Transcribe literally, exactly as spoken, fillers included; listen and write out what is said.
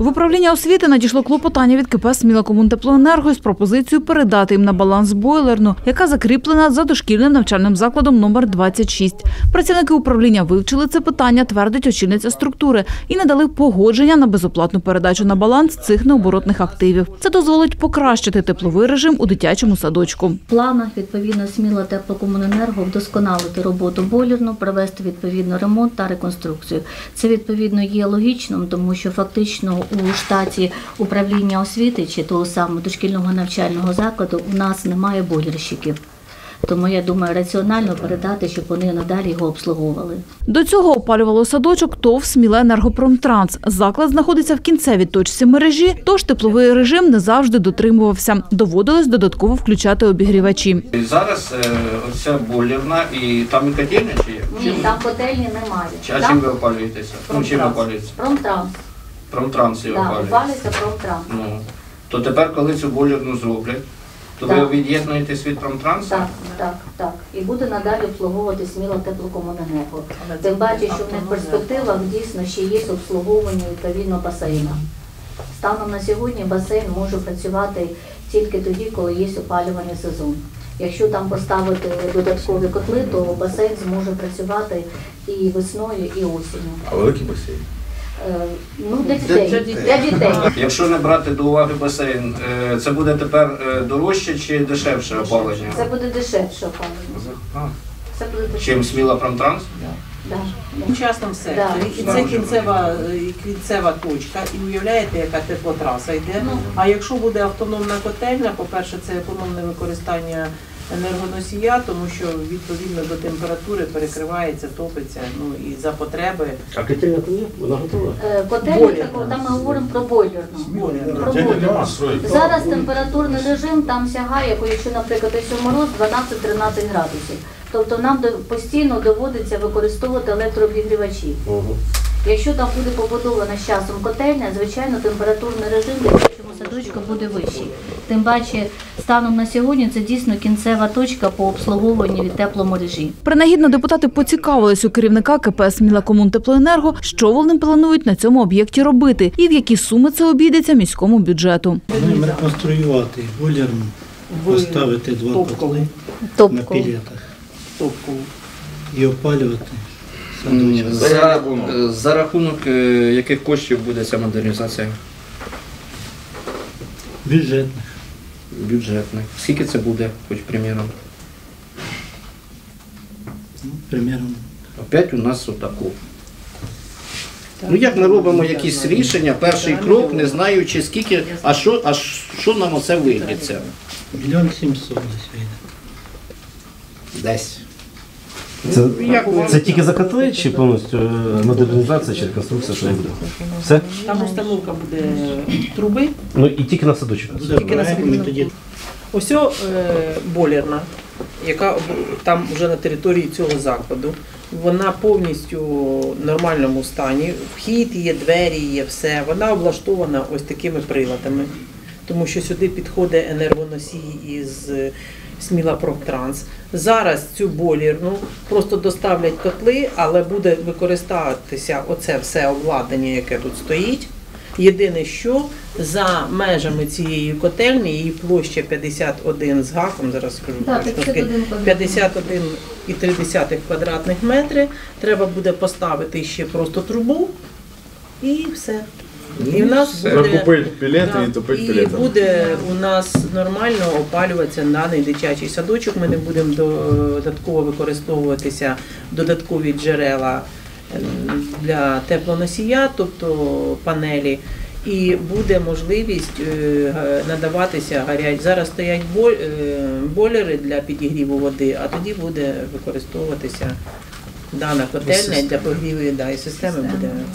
В управління освіти надійшло клопотання від КП «Смілакомунтеплоенерго» з пропозицією передати їм на баланс бойлерну, яка закріплена за дошкільним навчальним закладом номер двадцять шість. Працівники управління вивчили це питання, твердить очільниця структури, і надали погодження на безоплатну передачу на баланс цих необоротних активів. Це дозволить покращити тепловий режим у дитячому садочку. В планах, відповідно, «Смілатеплокомуненерго» вдосконалити роботу бойлерну, провести відповідно ремонт та реконструкцію. Це, відповідно, є логічним, тому що фактично у штаті управління освіти чи того самого дошкільного навчального закладу у нас немає бойлерщиків. Тому, я думаю, раціонально передати, щоб вони надалі його обслуговували. До цього опалювало садочок ТОВ «Смілаенергопромтранс». Заклад знаходиться в кінцевій точці мережі, тож тепловий режим не завжди дотримувався. Доводилось додатково включати обігрівачі. Зараз оця бойлерна, і там і котельня чи є? Ні, там котельні немає. А чим ви опалюєтеся? Ну, чим опалюєтеся? Промтранс. Промтранс і Так, опалюєте? опалюється Промтранс. Ну, то тепер, коли цю бойлерну зроблять, то Так. ви від'єднуєтесь від Промтрансу? Так, так, так. І буде надалі обслуговувати «Смілатеплокомуненерго». Тим паче, що в них в перспективах дійсно ще є обслуговування відповідно басейна. Станом на сьогодні басейн може працювати тільки тоді, коли є опалювальний сезон. Якщо там поставити додаткові котли, то басейн зможе працювати і весною, і осінню. А великий басейн? Ну, для дітей. Для дітей. Якщо не брати до уваги басейн, це буде тепер дорожче чи дешевше опалення? Це буде дешевше опалення. Це буде дешевше. Чим Сміла Промтранс? Да. У частному секторі. І це кінцева, кінцева точка. І уявляєте, яка теплотраса йде. А якщо буде автономна котельня, по-перше, це економне використання енергоносія, тому що відповідно до температури перекривається, топиться, ну і за потреби. А котельня там є? Вона готова? Котельня, там ми говоримо про бойлерну. Про бойлерну. Зараз температурний режим там сягає, якщо, наприклад, ось мороз дванадцять-тринадцять градусів. Тобто нам постійно доводиться використовувати електрообігрівачі. Угу. Якщо там буде побудована з часом котельня, звичайно, температурний режим для дитячого садочка буде вищий. Тим паче, станом на сьогодні це дійсно кінцева точка по обслуговуванню від тепломережі. Принагідно депутати поцікавились у керівника КП «Смілакомунтеплоенерго», що вони планують на цьому об'єкті робити і в які суми це обійдеться міському бюджету. Плануємо реконструювати бойлерну, поставити два котли на пілетах і опалювати садочок. За, за рахунок яких коштів буде ця модернізація? Бюджетних. Бюджетних. Скільки це буде, хоч приміром? Ну, приміром. Опять у нас отаку. Ну як ми робимо якісь рішення, перший крок, не знаючи скільки, а що, а що нам оце вийдеться? Мільйон сімсот десь вийде. Десь. Це, це тільки за котли чи повністю модернізація чи реконструкція, що не буде? Все? Там установка буде труби. Ну і тільки на садочок. Тільки на садочок. Ось о, е, бойлерна, яка там вже на території цього закладу. Вона повністю в нормальному стані. Вхід є, двері є, все. Вона облаштована ось такими приладами. Тому що сюди підходить енергоносій із «Смілапромтранс». Зараз цю бойлерну просто доставлять котли, але буде використовуватися оце все обладнання, яке тут стоїть. Єдине, що за межами цієї котельні, її площа п'ятдесят один з гаком, зараз скажу, п'ятдесят один і три десятих квадратних метри, треба буде поставити ще просто трубу і все. І, в нас буде, пілети і топити і буде у нас нормально опалюватися даний дитячий садочок. Ми не будемо додатково використовуватися додаткові джерела для теплоносія, тобто панелі. І буде можливість надаватися гарячі. Зараз стоять бойлери для підігріву води, а тоді буде використовуватися дана котельня для прогріву, да, і системи буде.